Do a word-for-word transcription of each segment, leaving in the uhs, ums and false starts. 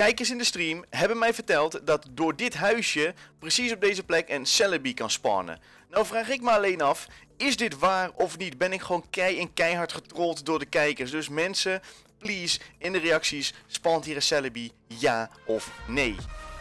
Kijkers in de stream hebben mij verteld dat door dit huisje precies op deze plek een Celebi kan spawnen. Nou vraag ik me alleen af, is dit waar of niet? Ben ik gewoon kei en keihard getrold door de kijkers? Dus mensen, please, in de reacties, spawnt hier een Celebi, ja of nee?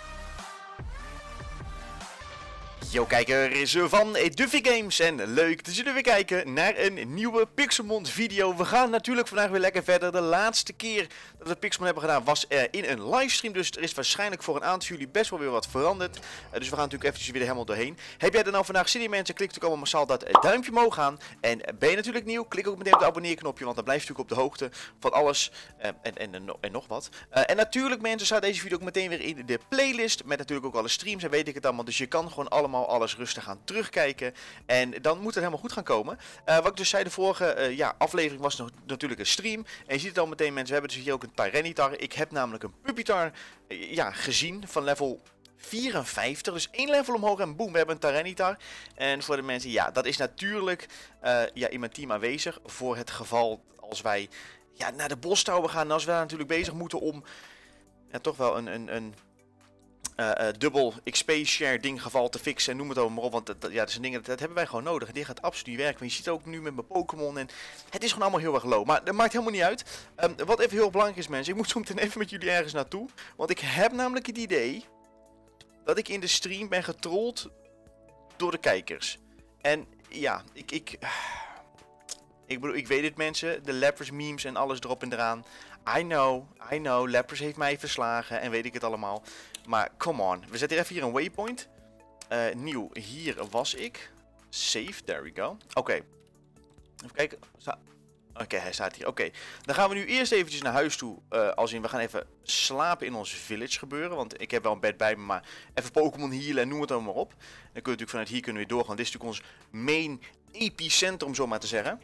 Yo kijkers van Duffy Games en leuk dat jullie weer kijken naar een nieuwe Pixelmon video. We gaan natuurlijk vandaag weer lekker verder. De laatste keer dat we Pixelmon hebben gedaan was uh, in een livestream. Dus er is waarschijnlijk voor een aantal van jullie best wel weer wat veranderd. Uh, dus we gaan natuurlijk eventjes weer helemaal doorheen. Heb jij er nou vandaag zin in mensen? Klik natuurlijk allemaal massaal dat uh, duimpje omhoog gaan. En uh, ben je natuurlijk nieuw? Klik ook meteen op het abonneerknopje. Want dan blijf je natuurlijk op de hoogte van alles uh, en, en, en, en nog wat. Uh, en natuurlijk mensen staat deze video ook meteen weer in de playlist. Met natuurlijk ook alle streams en weet ik het allemaal. Dus je kan gewoon allemaal alles rustig gaan terugkijken. En dan moet het helemaal goed gaan komen. Uh, wat ik dus zei, de vorige uh, ja, aflevering was nog natuurlijk een stream. En je ziet het al meteen mensen, we hebben dus hier ook een Tyranitar. Ik heb namelijk een Pupitar uh, ja, gezien van level vierenvijftig. Dus één level omhoog en boem, we hebben een Tyranitar. En voor de mensen, ja, dat is natuurlijk uh, ja, in mijn team aanwezig. Voor het geval als wij ja, naar de bosstouwen gaan. En als we daar natuurlijk bezig moeten om ja, toch wel een... een, een Uh, uh, dubbel X P share ding geval te fixen en noem het ook maar op, want dat, dat, ja, dat zijn dingen, dat, dat hebben wij gewoon nodig en dit gaat absoluut niet werken, want je ziet het ook nu met mijn Pokémon en het is gewoon allemaal heel erg low, maar dat maakt helemaal niet uit. Um, wat even heel belangrijk is mensen, ik moet zo meteen even met jullie ergens naartoe, want ik heb namelijk het idee dat ik in de stream ben getrold door de kijkers. En ja, ik, ik, ik bedoel, ik weet het mensen, de Lapras memes en alles erop en eraan. I know, I know, Lapras heeft mij verslagen en weet ik het allemaal. Maar come on, we zetten even hier een waypoint. Uh, nieuw, hier was ik. Save, there we go. Oké, okay. Even kijken. Oké, okay, hij staat hier. Oké, okay. Dan gaan we nu eerst eventjes naar huis toe. Uh, als in, we gaan even slapen in ons village gebeuren. Want ik heb wel een bed bij me, maar even Pokémon healen en noem het dan maar op. Dan kun je natuurlijk vanuit hier kunnen we weer doorgaan. Dit is natuurlijk ons main epicentrum, om zo maar te zeggen.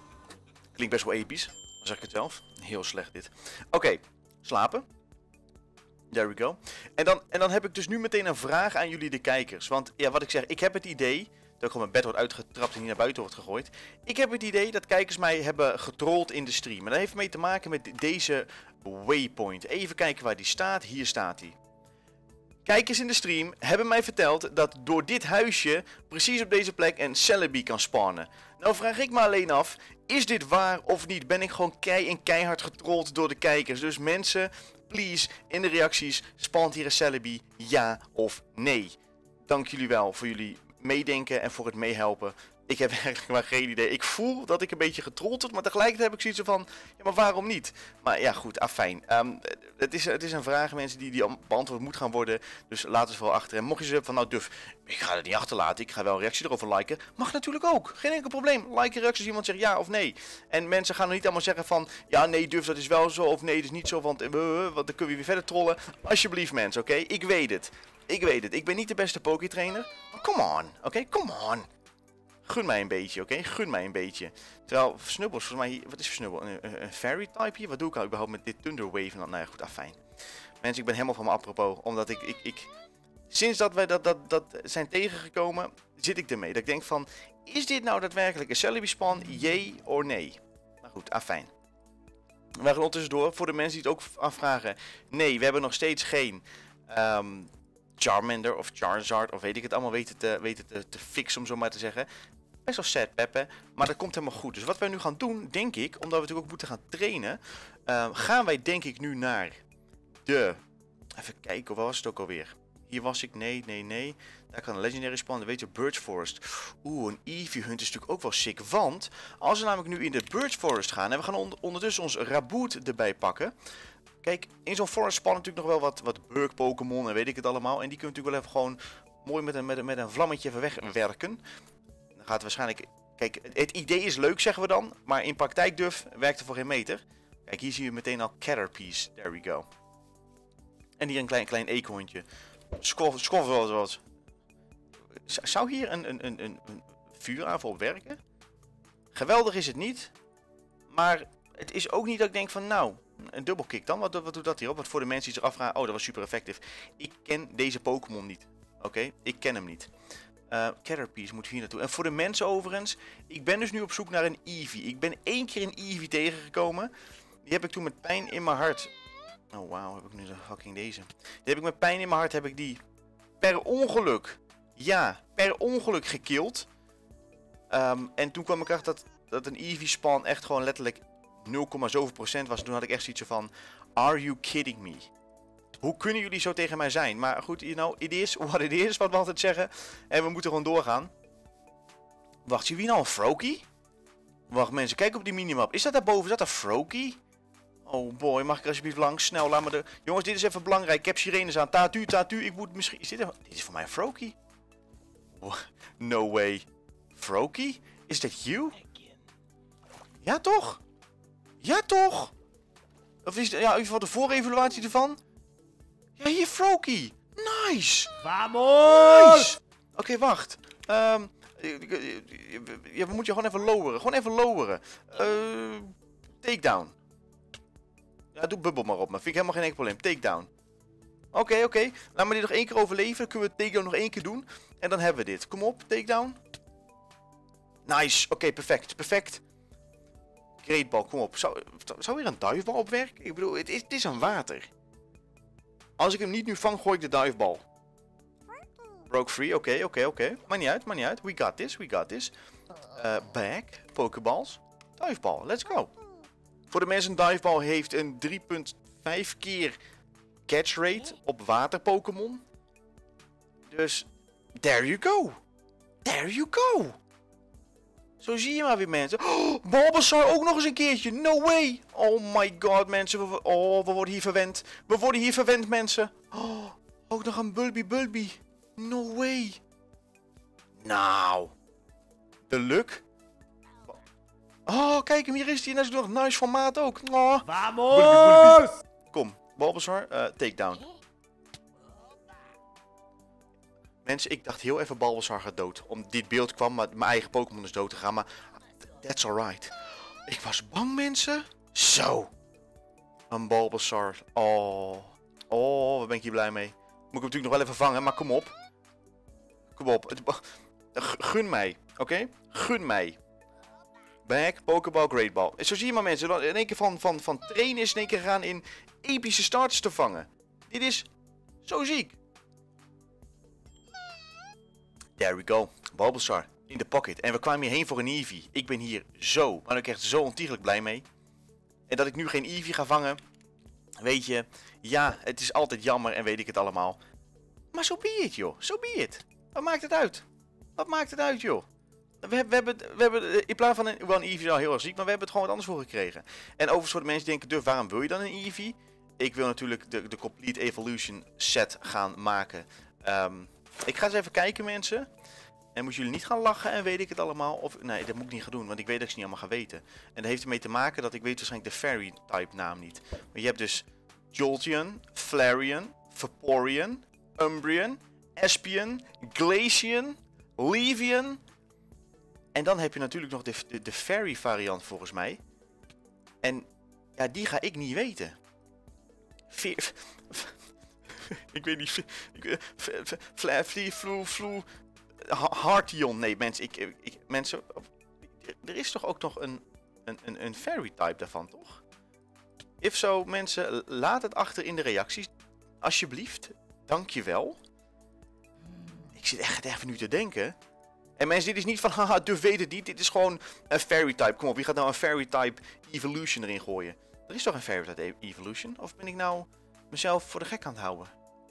Klinkt best wel episch. Dan zeg ik het zelf. Heel slecht dit. Oké, okay. Slapen. There we go. En dan, en dan heb ik dus nu meteen een vraag aan jullie de kijkers. Want ja, wat ik zeg, ik heb het idee dat ik gewoon mijn bed wordt uitgetrapt en hier naar buiten wordt gegooid. Ik heb het idee dat kijkers mij hebben getrold in de stream. En dat heeft mee te maken met deze waypoint. Even kijken waar die staat. Hier staat hij. Kijkers in de stream hebben mij verteld dat door dit huisje precies op deze plek een Celebi kan spawnen. Nou vraag ik me alleen af, is dit waar of niet? Ben ik gewoon kei en keihard getrold door de kijkers? Dus mensen, please, in de reacties, spawnt hier een Celebi, ja of nee? Dank jullie wel voor jullie meedenken en voor het meehelpen. Ik heb eigenlijk maar geen idee. Ik voel dat ik een beetje getrold word, maar tegelijkertijd heb ik zoiets van, ja, maar waarom niet? Maar ja, goed, afijn. Um, het, is, het is een vraag, mensen, die, die beantwoord moet gaan worden. Dus laat het vooral achter. En mocht je zeggen van, nou Duff, ik ga het niet achterlaten. Ik ga wel een reactie erover liken. Mag natuurlijk ook. Geen enkel probleem. Like een reactie als iemand zegt ja of nee. En mensen gaan er niet allemaal zeggen van, ja, nee Duff, dat is wel zo. Of nee, dat is niet zo, want, uh, want dan kunnen we weer verder trollen. Alsjeblieft mensen, oké? Okay? Ik weet het. Ik weet het. Ik ben niet de beste Pokétrainer. Maar come on, oké? Okay? Come on. Gun mij een beetje, oké? Okay? Gun mij een beetje. Terwijl Snubbels, volgens mij, wat is Snubbel? Een, een, een fairy type hier? Wat doe ik nou überhaupt met dit Thunder Wave? En dan, nou ja, goed, afijn. Mensen, ik ben helemaal van me apropos. Omdat ik, ik, ik sinds dat wij dat, dat, dat zijn tegengekomen, zit ik ermee. Dat ik denk van, is dit nou daadwerkelijk een Celebi spawn? Jee of nee? Nou goed, afijn. We gaan ondertussen door. Voor de mensen die het ook afvragen. Nee, we hebben nog steeds geen Um, Charmander of Charizard of weet ik het allemaal weten te, weten te, te fixen, om zo maar te zeggen. Best wel sad peppe, maar dat komt helemaal goed. Dus wat wij nu gaan doen, denk ik, omdat we natuurlijk ook moeten gaan trainen, uh, gaan wij denk ik nu naar de... Even kijken, waar was het ook alweer? Hier was ik, nee, nee, nee. Daar kan een Legendary spawn, weet je, Birch Forest. Oeh, een Eevee Hunt is natuurlijk ook wel sick, want als we namelijk nu in de Birch Forest gaan en we gaan on ondertussen ons Raboot erbij pakken. Kijk, in zo'n forest spannen natuurlijk nog wel wat, wat bug Pokémon en weet ik het allemaal. En die kun je natuurlijk wel even gewoon mooi met een, met een, met een vlammetje even wegwerken. Dan gaat het waarschijnlijk... Kijk, het idee is leuk zeggen we dan. Maar in praktijk Duff werkt er voor geen meter. Kijk, hier zie je meteen al Caterpies. There we go. En hier een klein, klein eekhoorntje. Skof, skof wel wat. Zou hier een, een, een, een, een vuuraanval op werken? Geweldig is het niet. Maar het is ook niet dat ik denk van nou... Een dubbelkick dan? Wat, wat doet dat hierop? Wat voor de mensen die zich afvragen, oh dat was super effectief. Ik ken deze Pokémon niet. Oké, okay? Ik ken hem niet. Uh, Caterpies moet hier naartoe. En voor de mensen overigens, ik ben dus nu op zoek naar een Eevee. Ik ben één keer een Eevee tegengekomen. Die heb ik toen met pijn in mijn hart Oh wauw, heb ik nu de fucking deze. Die heb ik met pijn in mijn hart, heb ik die per ongeluk, ja, per ongeluk gekillt. Um, en toen kwam ik achter dat, dat een Eevee spawn echt gewoon letterlijk nul, zoveel procent was. Toen had ik echt zoiets van, are you kidding me? Hoe kunnen jullie zo tegen mij zijn? Maar goed, you know, it is what it is, wat we altijd zeggen. En we moeten gewoon doorgaan. Wacht, zie je wie nou een Froakie? Wacht mensen, kijk op die minimap. Is dat daarboven? Is dat een Froakie? Oh boy, mag ik er alsjeblieft langs? Snel, laat me de... Jongens, dit is even belangrijk. Ik heb sirenes aan. Tatu, tatu. Ik moet misschien... Is dit, een... dit is voor mij een Froakie? No way. Froakie? Is dat you? Ja toch? Ja toch? Of is het... Ja, in ieder geval de voorevaluatie ervan. Ja, hier Froakie. Nice. Vamos! Nice. Oké, okay, wacht. Um, ja, we moeten je gewoon even loweren. Gewoon even loweren. Uh, takedown. Ja, doe bubbel maar op me. Vind ik helemaal geen enkel probleem. Takedown. Oké, okay, oké. Okay. Laat me dit nog één keer overleven. Dan kunnen we takedown nog één keer doen. En dan hebben we dit. Kom op, takedown. Nice. Oké, okay, perfect. Perfect. Great ball, kom op. Zou, zou weer een divebal op werken? Ik bedoel, het is, het is een water. Als ik hem niet nu vang, gooi ik de divebal. Broke free, oké, okay, oké, okay, oké. Okay. Maar niet uit, maar niet uit. We got this, we got this. Uh, back, pokeballs. Diveball, let's go. Voor de mensen, een diveball heeft een drie komma vijf keer catch rate op water Pokémon. Dus, there you go. There you go. Zo zie je maar weer mensen. Oh, Bulbasaur ook nog eens een keertje. No way. Oh my god mensen. We, oh, we worden hier verwend. We worden hier verwend mensen. Oh, ook nog een Bulby Bulby. No way. Nou. De luck. Oh, kijk hem. Hier is hij. En dat is nog nice formaat ook. Oh. Vamos! Bulby, Bulby. Kom. Bulbasaur. Uh, takedown. Mensen, ik dacht heel even Bulbasaur gaat dood. Om dit beeld kwam, maar mijn eigen Pokémon is dood te gaan. Maar that's alright. Ik was bang, mensen. Zo. Een Bulbasaur. Oh. Oh, waar ben ik hier blij mee. Moet ik hem natuurlijk nog wel even vangen, maar kom op. Kom op. Gun mij. Oké? Okay? Gun mij. Back, Pokéball, Great Ball. Zo zie je maar mensen. In één keer van, van, van trainen is in één keer gaan in epische starters te vangen. Dit is zo ziek. There we go. Bulbasaur in de pocket. En we kwamen hierheen voor een Eevee. Ik ben hier zo, maar ook echt zo ontiegelijk blij mee. En dat ik nu geen Eevee ga vangen. Weet je, ja, het is altijd jammer en weet ik het allemaal. Maar zo be it, joh. Zo be it. Wat maakt het uit? Wat maakt het uit, joh? We, we, hebben, we hebben, in plaats van een, wel een Eevee is al heel erg ziek, maar we hebben het gewoon wat anders voor gekregen. En overigens voor de mensen die denken, Duff, waarom wil je dan een Eevee? Ik wil natuurlijk de, de Complete Evolution set gaan maken. Um, ik ga eens even kijken, mensen. En moeten jullie niet gaan lachen en weet ik het allemaal. Of, nee, dat moet ik niet gaan doen, want ik weet dat ik ze niet allemaal ga weten. En dat heeft ermee te maken dat ik weet waarschijnlijk de Fairy-type naam niet. Maar je hebt dus Jolteon, Flareon, Vaporeon, Umbreon, Espion, Glaceon, Leafeon. En dan heb je natuurlijk nog de, de, de Fairy variant volgens mij. En ja, die ga ik niet weten. Veer... ik weet niet... Flee, Flu, Flu... Heartion. Nee, mensen, ik, ik, mensen... Er is toch ook nog een, een, een, een Fairy type daarvan, toch? If zo, mensen, laat het achter in de reacties. Alsjeblieft. Dankjewel. Ik zit echt even nu te denken. En mensen, dit is niet van, haha, Duff weet het niet. Dit is gewoon een Fairy type. Kom op, wie gaat nou een Fairy type Evolution erin gooien? Er is toch een Fairy type Evolution? Of ben ik nou mezelf voor de gek aan het houden?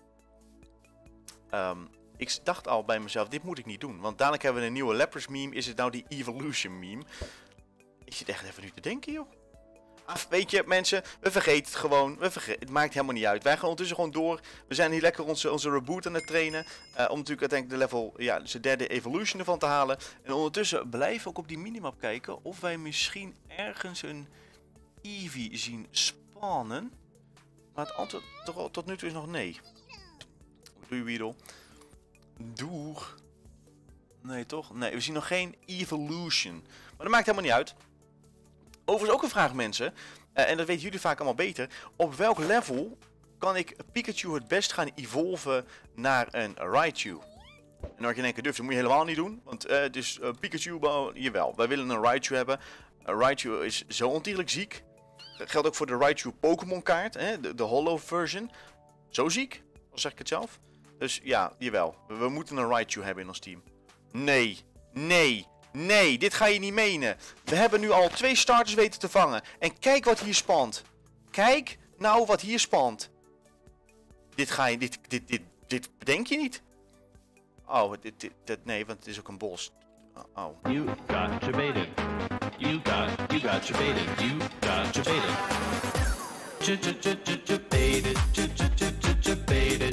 Um, ik dacht al bij mezelf, dit moet ik niet doen. Want dadelijk hebben we een nieuwe Lapras meme. Is het nou die Evolution meme? Ik zit echt even nu te denken, joh. Af, weet je, mensen, we vergeten het gewoon. We vergeten, het maakt helemaal niet uit. Wij gaan ondertussen gewoon door. We zijn hier lekker onze, onze reboot aan het trainen. Uh, om natuurlijk uiteindelijk de level, ja, de derde evolution ervan te halen. En ondertussen blijven we ook op die minimap kijken of wij misschien ergens een Eevee zien spawnen. Maar het antwoord tot, tot nu toe is nog nee. Doei, Weedle. Doeg. Nee, toch? Nee, we zien nog geen evolution. Maar dat maakt helemaal niet uit. Overigens ook een vraag, mensen. Uh, en dat weten jullie vaak allemaal beter. Op welk level kan ik Pikachu het best gaan evolven naar een Raichu? En dan je denken, Duff, dat moet je helemaal niet doen. Want uh, dus uh, Pikachu, uh, jawel, wij willen een Raichu hebben. Uh, Raichu is zo ontiegelijk ziek. Geldt ook voor de Raichu Pokémon kaart, hè? De, de Holo version. Zo ziek, al zeg ik het zelf. Dus ja, jawel. We, we moeten een Raichu hebben in ons team. Nee, nee, nee, dit ga je niet menen. We hebben nu al twee starters weten te vangen. En kijk wat hier spant. Kijk nou wat hier spant. Dit ga je, dit, dit, dit, dit bedenk je niet. Oh, dit, dit, dit, nee, want het is ook een bos. Oh. You got jebaited. You got, you got jebaited. You got jebaited. Jebaited. Jebaited. Jebaited.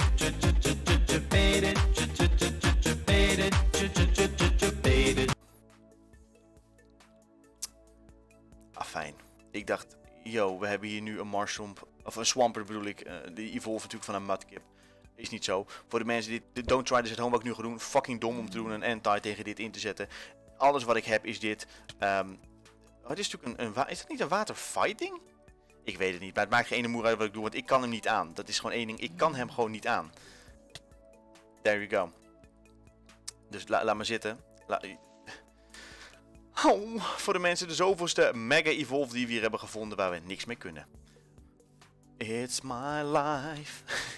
Jebaited. Ah, fijn. Ik dacht, yo, we hebben hier nu een Marshtomp, of een Swampert bedoel ik, uh, die evolve natuurlijk van een Mudkip. Is niet zo. Voor de mensen die de Don't Try This at Home wat ik nu ga doen, fucking dom om te doen, een anti tegen dit in te zetten. Alles wat ik heb is dit. Um, oh, het is natuurlijk een, een, is het niet een waterfighting? Ik weet het niet, maar het maakt geen ene moer uit wat ik doe, want ik kan hem niet aan. Dat is gewoon één ding, ik kan hem gewoon niet aan. There you go. Dus la, laat maar zitten. La, oh, voor de mensen de zoveelste Mega Evolve die we hier hebben gevonden waar we niks mee kunnen. It's my life.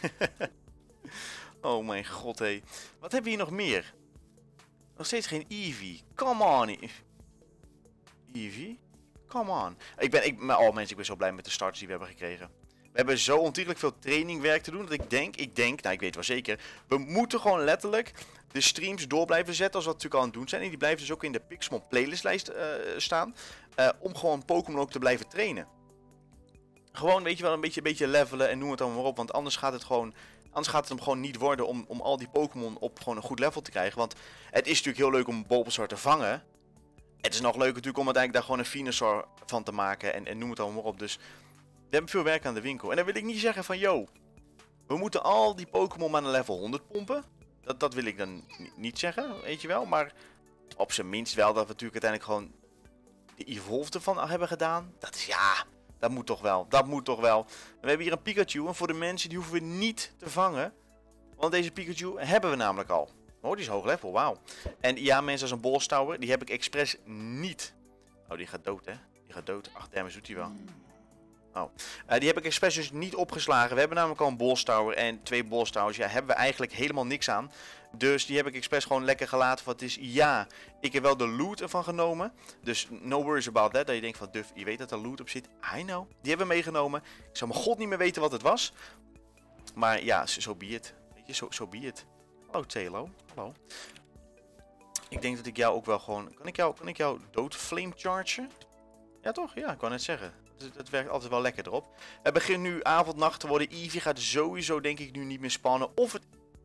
Oh mijn god, hé. Hey. Wat hebben we hier nog meer? Nog steeds geen Eevee. Come on. Eevee? Come on. Ik ben, ik, oh mensen, ik ben zo blij met de starters die we hebben gekregen. We hebben zo ontiegelijk veel trainingwerk te doen dat ik denk, ik denk, nou ik weet wel zeker, we moeten gewoon letterlijk de streams door blijven zetten als we dat natuurlijk al aan het doen zijn. En die blijven dus ook in de Pixelmon playlistlijst uh, staan. Uh, om gewoon Pokémon ook te blijven trainen. Gewoon, weet je wel, een beetje, een beetje levelen en noem het allemaal maar op. Want anders gaat het gewoon, anders gaat het hem gewoon niet worden om, om al die Pokémon op gewoon een goed level te krijgen. Want het is natuurlijk heel leuk om Bulbasaur te vangen. Het is nog leuker natuurlijk om uiteindelijk daar gewoon een Venusaur van te maken en, en noem het allemaal maar op. Dus we hebben veel werk aan de winkel. En dan wil ik niet zeggen van, yo, we moeten al die Pokémon maar naar level honderd pompen. Dat, dat wil ik dan niet zeggen, weet je wel. Maar op zijn minst wel dat we natuurlijk uiteindelijk gewoon de Evolve ervan hebben gedaan. Dat is, ja, dat moet toch wel. Dat moet toch wel. We hebben hier een Pikachu en voor de mensen die hoeven we niet te vangen. Want deze Pikachu hebben we namelijk al. Oh, die is hoog level, wauw. En ja, mensen, als een Bolstouwer, die heb ik expres niet. Oh, die gaat dood, hè. Die gaat dood. Ach, damn, doet hij wel. Oh. Uh, die heb ik expres dus niet opgeslagen. We hebben namelijk al een Bolstouwer en twee Bolstowers. Ja, hebben we eigenlijk helemaal niks aan. Dus die heb ik expres gewoon lekker gelaten. Wat is, ja, ik heb wel de loot ervan genomen. Dus no worries about that. Dat je denkt van, Duff, je weet dat er loot op zit. I know. Die hebben we meegenomen. Ik zou mijn god niet meer weten wat het was. Maar ja, zo so be it. Weet je, zo so, so be it. Hallo Telo. Hallo. Ik denk dat ik jou ook wel gewoon... Kan ik jou, kan ik jou dood flame chargen? Ja toch? Ja, ik kan het zeggen. Het werkt altijd wel lekker erop. Het begint nu avond, nacht te worden. Eevee gaat sowieso denk ik nu niet meer spannen. Of het...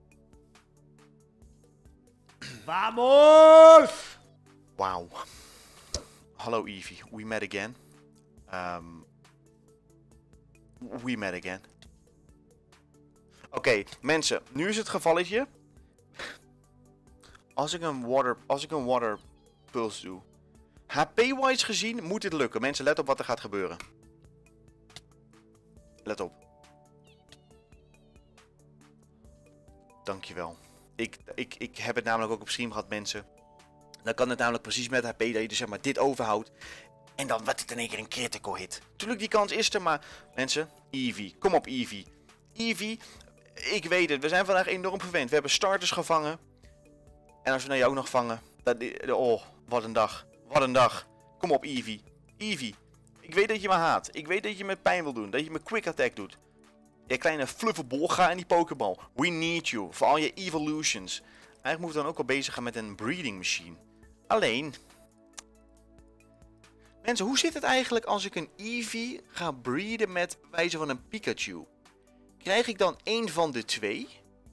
Vamos! Wauw. Hallo Eevee. We met again. Um, we met again. Oké, okay, mensen. Nu is het gevalletje. Als ik een water, als ik een water pulse doe. H P-wise gezien moet dit lukken. Mensen, let op wat er gaat gebeuren. Let op. Dankjewel. Ik, ik, ik heb het namelijk ook op stream gehad, mensen. Dan kan het namelijk precies met H P dat je dus zeg maar dit overhoudt. En dan wordt het in één keer een critical hit. Tuurlijk, die kans is er, maar mensen, Eevee. Kom op, Eevee. Eevee, ik weet het. We zijn vandaag enorm verwend. We hebben starters gevangen. En als we nou jou ook nog vangen. Dat, oh, wat een dag. Wat een dag. Kom op, Eevee. Eevee. Ik weet dat je me haat. Ik weet dat je me pijn wil doen. Dat je me quick attack doet. Je kleine fluffebol, ga in die Pokéball. We need you. Voor al je evolutions. Eigenlijk moeten we dan ook al bezig gaan met een breeding machine. Alleen. Mensen, hoe zit het eigenlijk als ik een Eevee ga breeden met wijze van een Pikachu? Krijg ik dan één van de twee?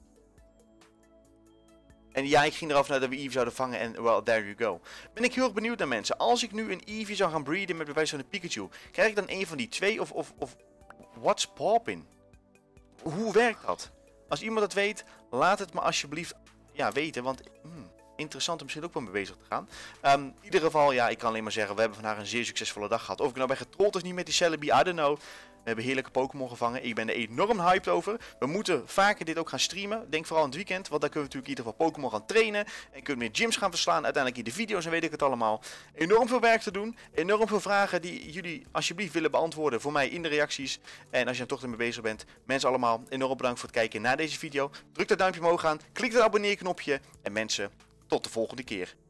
En ja, ik ging eraf naar dat we Eevee zouden vangen en well, there you go. Ben ik heel erg benieuwd naar mensen. Als ik nu een Eevee zou gaan breeden met bewijs van een Pikachu, krijg ik dan een van die twee of, of, of what's poppin'? Hoe werkt dat? Als iemand dat weet, laat het me alsjeblieft ja, weten, want hmm, interessant om misschien ook wel mee bezig te gaan. Um, in ieder geval, ja, ik kan alleen maar zeggen, we hebben vandaag een zeer succesvolle dag gehad. Of ik nou ben getrold of niet met die Celebi, I don't know. We hebben heerlijke Pokémon gevangen. Ik ben er enorm hyped over. We moeten vaker dit ook gaan streamen. Denk vooral aan het weekend, want dan kunnen we natuurlijk in ieder geval Pokémon gaan trainen. En kunnen we meer gyms gaan verslaan. Uiteindelijk in de video's en weet ik het allemaal. Enorm veel werk te doen. Enorm veel vragen die jullie alsjeblieft willen beantwoorden voor mij in de reacties. En als je er toch ermee bezig bent, mensen allemaal enorm bedankt voor het kijken naar deze video. Druk dat duimpje omhoog aan. Klik dat abonneerknopje. En mensen, tot de volgende keer.